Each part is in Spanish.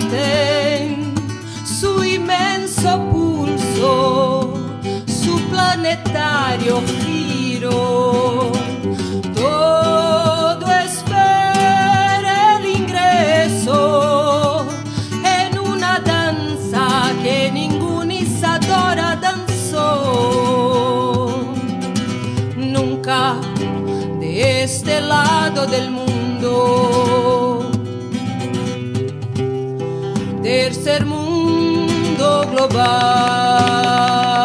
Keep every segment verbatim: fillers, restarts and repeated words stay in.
laten su inmenso pulso, su planetario giro. Todo espera el ingreso en una danza que ninguna Isadora danzó. Nunca de este lado del mundo, tercer mundo global.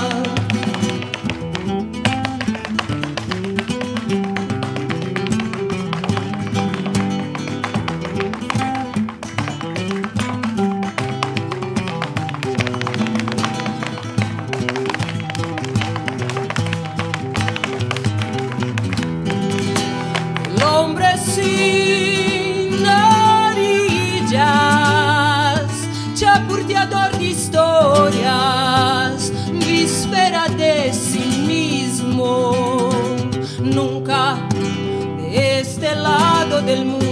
El hombre sin orillas, chapurteador de historias, víspera de sí mismo, nunca de este lado del mundo.